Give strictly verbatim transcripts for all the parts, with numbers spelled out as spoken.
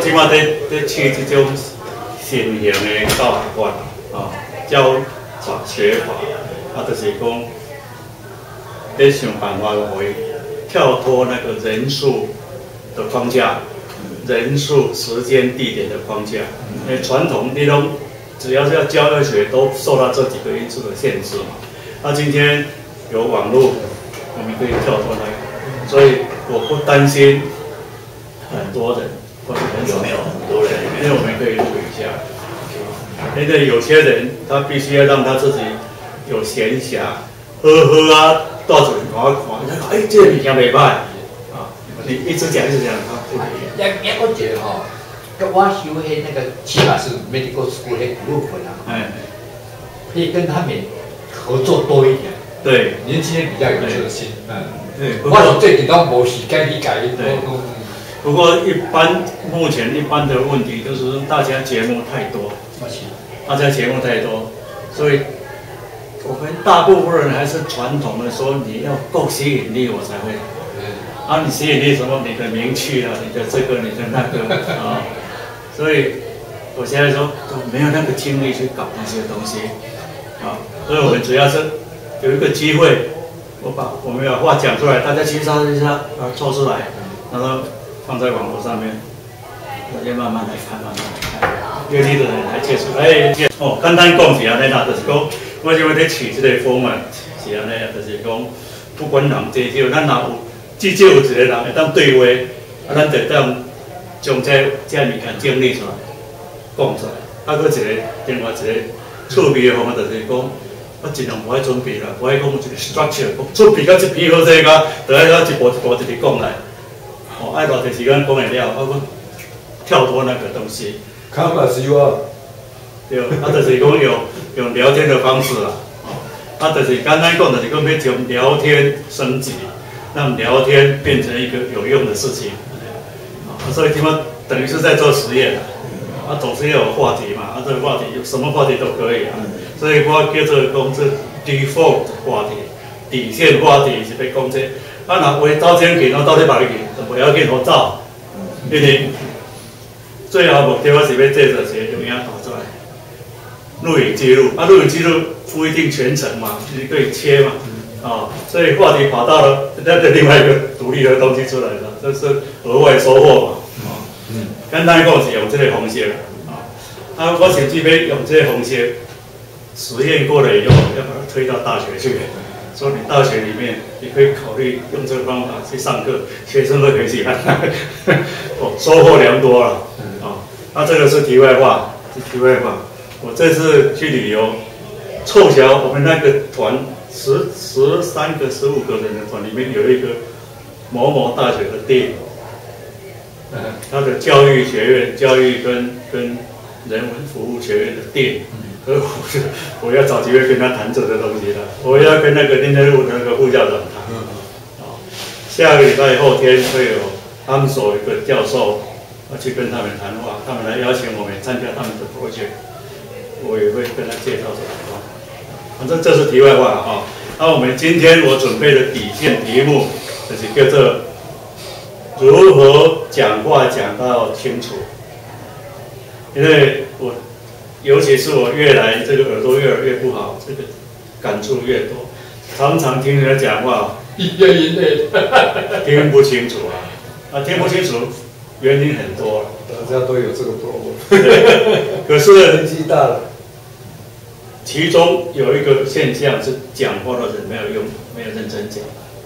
即马在在试这种新型的教学法啊，教法学法啊，就是讲在想办法可以跳脱那个人数的框架。 人数、时间、地点的框架，因为传统你都只要是要教要学，都受到这几个因素的限制嘛。那今天有网络，我们可以跳脱那个，所以我不担心很多人或者很少， 有没有很多人？ 因为我们可以录一下。因为有些人他必须要让他自己有闲暇，呵呵啊，到处看看，哎，这个物件袂歹啊，你一直讲一直讲，他不理。 也也我觉得吼，跟我修黑那个起码是 medical school 那顾问啊，哎，可以跟他们合作多一点。 对， 年轻人比较有热心。嗯， 对。 我说最近都无时间去改。 对。不过一般目前一般的问题就是大家节目太多，大家节目太多，所以我们大部分人还是传统的说你要够吸引力，我才会。 啊，你吸引力什么？你的名气啊，你的这个，你的那个啊，所以我现在说都没有那个精力去搞那些东西啊，所以我们主要是有一个机会，我把我们把话讲出来，大家去查一查，把它抽出来，然后放在网络上面，大家慢慢来看，慢慢来看，愿意的人来接触。哎，哦，简单讲是安尼啦，就是讲，我想要在取这个 format 是安尼啊，就是讲，不管人多少，咱若有。 至少有一个人会当对话，啊，咱就当将这这物件整理出来，讲出来。啊，搁一个另外一个趣味的方法就是讲，我尽量不爱准备啦，不爱讲一个 structure， 准备到一篇好势个，就爱一步一步一直讲来。哦，爱偌长时间讲会了，啊，我跳脱那个东西。 Come as you are。 对，啊，就是讲用用聊天的方式啦。哦，啊，就是简单讲，就是讲要从聊天升级。 让聊天变成一个有用的事情，啊，所以基本等于是在做实验啊，总是要有话题嘛，啊，这个话题有什么话题都可以啊，所以我叫做讲这 default 话题，底线话题是要讲这，啊，若话走前去，我到底别去，就不要紧好走，因为最后目的我是要制作一个有影导出来，录影记录，啊，录影记录不一定全程嘛，你可以切嘛。 啊、哦，所以话题跑到了那个另外一个独立的东西出来了，这是额外收获嘛。啊、哦，嗯，简单讲是用这个方式啊，啊，我甚至要用这个方式实验过了以后，要把它推到大学去。说你大学里面，你可以考虑用这个方法去上课，学生都可以去看，哦，收获良多了。啊、哦，那、啊、这个是题外话，是题外话。我这次去旅游，凑巧我们那个团。 十十三个、十五个人的团里面有一个某某大学的店，呃，他的教育学院、教育跟跟人文服务学院的店，所以我是我要找机会跟他谈这个东西了。我要跟那个林德路的那个副校长谈。啊，下个礼拜后天会有他们所一个教授要去跟他们谈话，他们来邀请我们参加他们的 project， 我也会跟他介绍这个话。 反正这是题外话了啊。那我们今天我准备的底线题目就是叫做如何讲话讲到清楚。因为我尤其是我越来这个耳朵越来越不好，这个感触越多，常常听人家讲话， 一言一泪， 听不清楚啊。啊，听不清楚原因很多， 大家都有这个 problem。 可是年纪大了。 其中有一个现象是讲话的人没有用，没有认真讲。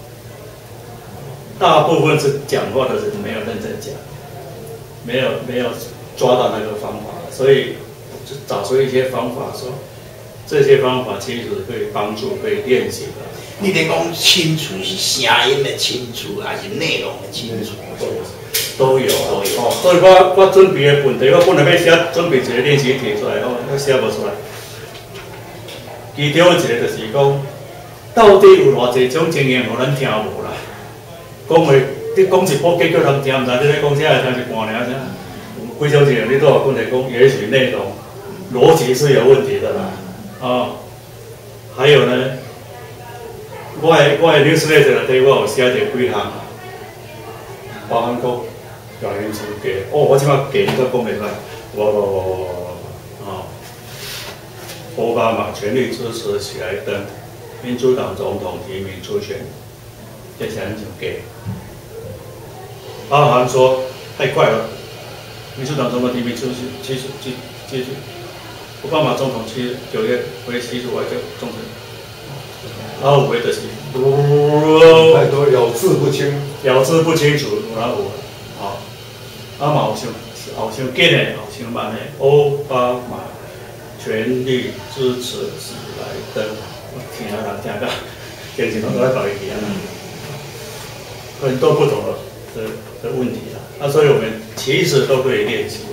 大部分是讲话的人没有认真讲，没有没有抓到那个方法，所以就找出一些方法，说这些方法其实可以帮助，可以练习的。 你得讲清楚是声音的清楚，还是内容的清楚？ 都有都有。哦，所以我我准备的问题，我本来要写准备一个练习题出来，哦，我写不出来。 其中一个就是讲，到底有偌济种经验，互咱听无啦？讲话你讲一部，结果人听唔知，你咧讲啥，听一半尔啥？几种经验你都有问题讲，也许内容逻辑是有问题的啦。哦，还有呢，我的我的 newsletter 内底我有写着几项，包含讲表现出给哦，我起码给一个公美派，我啊，奥巴马全力支持喜来登，民主党总统提名初选，接下来就给。包含说太快了，民主党总统提名初选，其实其其实，奥巴马总统七九月会提出外交总统。然后有的就是， 太多咬字不清， 咬字不清楚，然后有，哦，啊嘛有伤，有伤紧的，有伤慢的，奥巴马全力支持喜来登，我听啊人听到，精神都在搞一起啊，很多不同的的的问题啊，那所以我们其实都可以练习。